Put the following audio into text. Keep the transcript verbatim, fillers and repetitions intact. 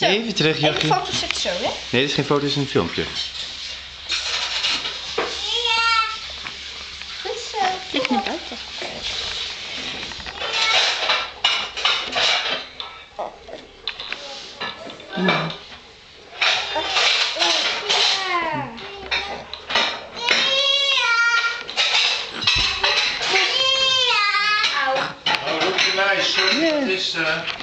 Zo. Even terug, Even Jachie. foto's zitten zo, hè? Nee, dit is geen foto, dit is een filmpje. Goed zo. Ligt naar buiten. Mm. Oh, look at the nice. Sorry, Yeah. this uh